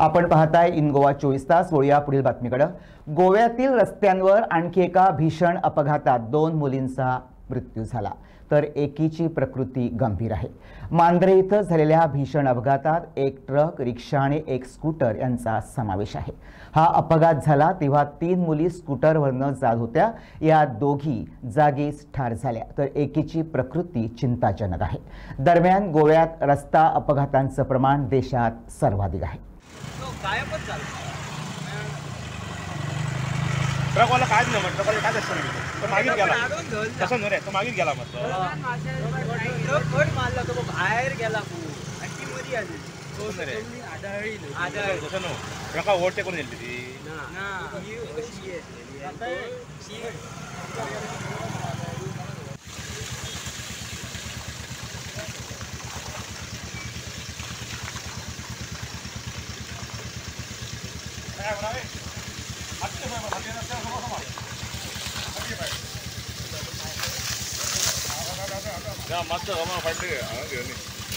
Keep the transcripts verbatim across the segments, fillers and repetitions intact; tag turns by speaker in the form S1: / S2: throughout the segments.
S1: आपण पाहताय इन गोवा चोवीस तास। वळूया पुढील बातमीकडे। गोव्यातील रस्त्यांवर आणखी एका भीषण अपघातात दोन मुलींचा मृत्यू झाला, तर एकीची प्रकृती गंभीर आहे। मांद्रे इथं झालेल्या भीषण अपघातात एक ट्रक, रिक्षा आणि एक स्कूटर यांचा समावेश आहे। हा अपघात झाला तेव्हा तीन मुली स्कूटरवरनं जात होत्या। या दोघी जागीच ठार झाल्या, तर एकीची प्रकृती चिंताजनक आहे। दरम्यान गोव्यात रस्ता अपघातांचं प्रमाण देशात सर्वाधिक आहे।
S2: ट्रकवाला काय नाही म्हटलं, ट्रकवाला काय असतं तो मागील गेला, तसं नव्हे तो मागील गेला म्हटलं
S3: ट्रक कट मारला तो बाहेर गेला आणि ती मध्ये आली तो रे आदळी आदळ
S2: तसं नो ट्रका ओव्हरटेक करून गेली ती
S3: ना ही अशी आहे शी
S2: काय बनावे आजचे बाबा हाते नसते असं कसं मार आगे बाय या मस्त गमा फाटले हा घेऊन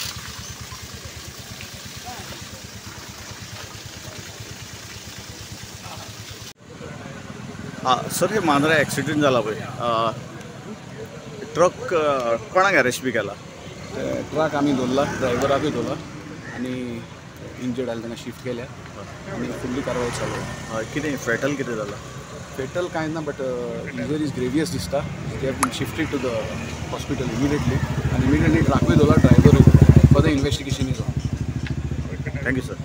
S4: हाँ सर, हे मांद्रा एक्सिडेंट जाला पळय, ट्रक कोणाक अरेस्ट बी केला?
S5: ट्रक आमी दवरला, ड्रायव्हराकूय दवरला आणि इंजर्ड आले तांकां शिफ्ट केल्या आणि फुडली कारवाय चालू आहे।
S4: कितें फेटल कितें जाला?
S5: फेटल कांय ना, बट इंजरीज ग्रेवियस दिसता। They have been shifted to the hospital immediately आणि इमिडिएटली ट्रकूय दवरला, ड्रायव्हरूय। Further investigation is on.
S4: Thank you sir.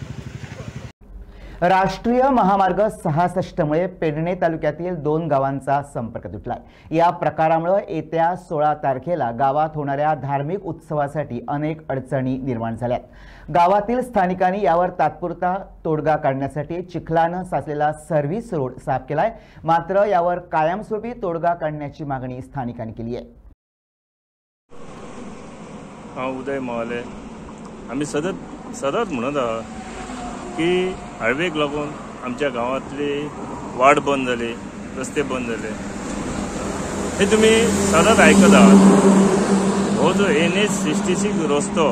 S1: राष्ट्रीय महामार्ग सहासष्ट मुळे पेडणे तालुक्यातील दोन गावांचा संपर्क तुटलाय। या प्रकारामुळे येत्या सोळा तारखेला गावात होणाऱ्या धार्मिक उत्सवासाठी अनेक अडचणी निर्माण झाल्यात। गावातील स्थानिकांनी यावर तात्पुरता तोडगा काढण्यासाठी चिखलानं साचलेला सर्व्हिस रोड साफ केलाय, मात्र यावर कायमस्वरूपी तोडगा काढण्याची मागणी स्थानिकांनी केली आहे।
S2: हांव उदय मोहले, आम्ही सतत सतत म्हणत आहोत की हायवेक लागून आमच्या गावातली वाड बंद जाली, रस्ते बंद झाले। हे तुम्ही सतत आयकत आहात। हो जो एन एच सिक्स्टी सिक्स रस्तो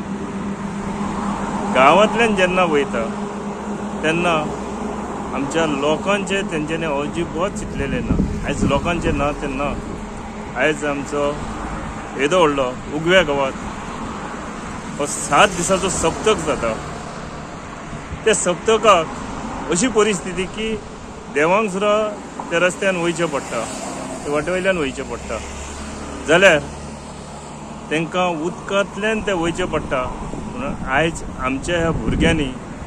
S2: गावातल्यान जेन्ना वयता तेन्ना आमच्या लोकांचे तेंच्यांनी अजिबात चिंतलेले ना। आयज लोकांचे ना तेन्ना आयज आमचो येदो व्हडलो उगव्या गावात हो सात दिसाचो सप्तक जाता। त्या सप्तकाक अशी परिस्थिती की देवांक सुद्दां त्या रस्त्यान वयचें पडटा, ते वाटेवयल्यान वयचें पडटा, जाल्यार तांकां उदकांतल्यान ते वयचें पडटा। म्हणून आयज आमच्या ह्या भुरग्यांनी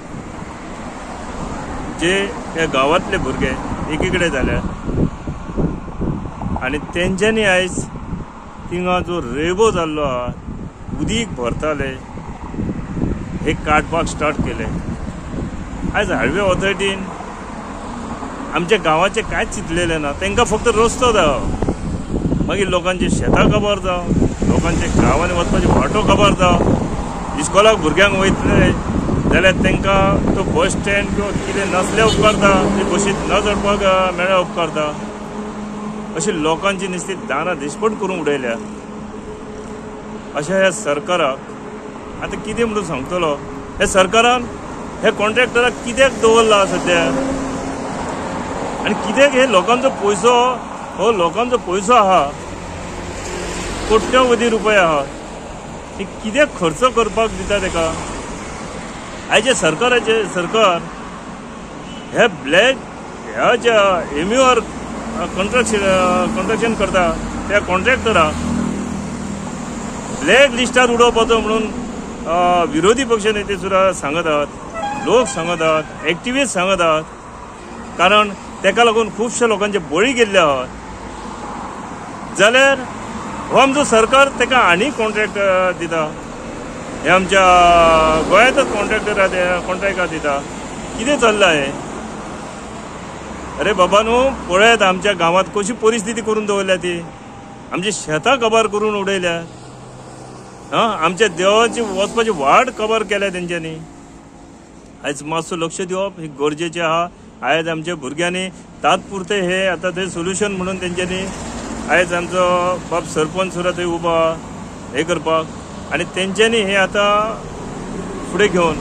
S2: जे ह्या गांवांतले भुरगे एकीकडे जाल्यात आनी तेंच्यांनी आयज थिंगा जो रेबो जाल्लो आहा, उदीक भरताले, हे काडपाक स्टार्ट केले। आयज हायवे ऑथॉरिटीन आमच्या गांवाचे कांयच चिंतलेले ना, तांकां फक्त रस्तो जावो, मागीर लोकांची शेतां खबर जावं, लोकांचे गांवांनी वचपाची वाटो खबर जावं, इस्कॉलाक भुरग्यांक वयतले जाल्यार तांकां तो बस स्टँड किंवा कितें नसल्या उपकारता, ते बशीत न चडपाक मेळ्ळ्या उपकारता, अशी लोकांची निस्ती दारां दिसपट करून उडयल्या। अशा ह्या सरकाराक आतां कितें म्हणून सांगतलो? ह्या सरकारान हे कॉन्ट्रॅक्टराक कित्याक दवरला सध्या, आनी कित्याक हे लोकांचो पयसो हो लोकांचो पयसो आहा, कोट्यवधी रुपये आहा, हे कित्याक खर्च करपाक दिता तेका? आयचे सरकाराचे सरकार हे ब्लॅक ह्या ज्या एम्यूआर कॉन्ट्रॅक्शन कॉन्ट्रॅक्शन करता त्या कॉन्ट्रॅक्टराक ब्लॅक लिस्टार उडोवपाचो म्हणून विरोधी पक्ष नेते सुद्दां सांगत आहात, लोक सांगत आहात, एक्टिविस्ट सांगत आहात, कारण तेका लागून खुबशे लोकांचे बळी गेल्ले आहात। जाल्यार हो आमचो सरकार तेका आनी कॉन्ट्रॅक्ट दिता, हे आमच्या गोंयांतच कॉन्ट्रॅक्टर कॉन्ट्रॅक्टाक दिता। कितें चल्लां हे? अरे बाबा न्हू, पळयात आमच्या गांवांत कशी परिस्थिती करून दवरल्या ती, आमची शेतां कबार करून उडयल्या, हां आमच्या देवाची वचपाची वाट कबार केल्या तेंच्यांनी। आयज मातसो लक्ष दिवप हे गरजेचें आहा। आयज आमच्या भुरग्यांनी तात्पुरते हे आता थंय सोल्युशन म्हणून तेंच्यांनी आयज आमचो बाप सरपंच सुद्दां थंय उबो हे करपाक, आनी तेंच्यांनी हे आता फुडें घेवन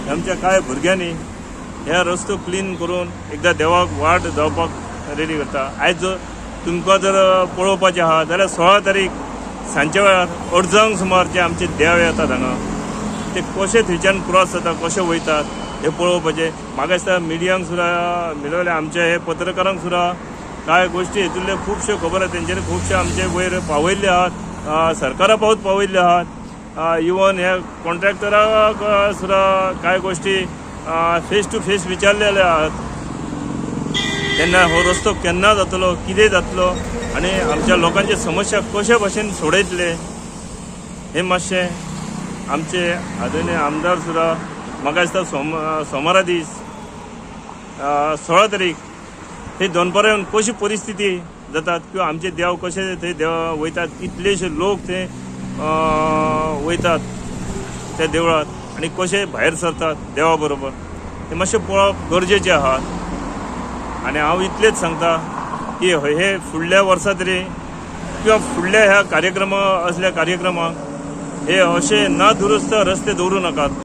S2: आमच्या कांय भुरग्यांनी ह्या रस्तो क्लीन करून एकदा देवाक वाट जावपाक रेडी करता. आयज तुमकां जर पळोवपाचें आहा जाल्यार सोळा तारीख सांजच्या वेळार अर्जांक सुमार जे आमचे देव येतात हांगा ते कशे थंयच्यान क्रॉस जाता कशे वयतात हे पळोवपाचें. म्हाका दिसता मिडियांक सुद्दां मिळवले आमच्या हे पत्रकारांक सुद्दां कांय गोश्टी हेतूंतले खुबश्यो खबर आहा तेंच्यांनी खुबशे आमचे वयर पावयल्ले आहात, सरकारा पावत पावयल्ले आहात. इवन हे कॉन्ट्रॅक्टराक सुद्दां कांय गोश्टी फेस टू फेस विचारलेले आहात. तेन्ना हो रस्तो केन्ना जातलो, कितें जातलो आनी आमच्या लोकांचे समस्या कशे भाशेन सोडयतले हे मातशें आमचे आदरणीय आमदार सुद्दां म्हाका दिसता सोम सोमारा दीस सोळा तारीख हे दनपारां येवन कशी परिस्थिती जातात किंवा आमचे देव कशे थंय देव वयतात, कितलेशे लोक थंय वयतात त्या देवळात आनी कशे भायर सरतात देवा बरोबर ते मातशें पळोवप गरजेचें आहा. आनी हांव इतलेंच सांगता की हे फुडल्या वर्सा तरी किंवा फुडल्या ह्या कार्यक्रमा असल्या कार्यक्रमाक हे अशे ना दुरुस्त रस्ते दवरूं नाकात.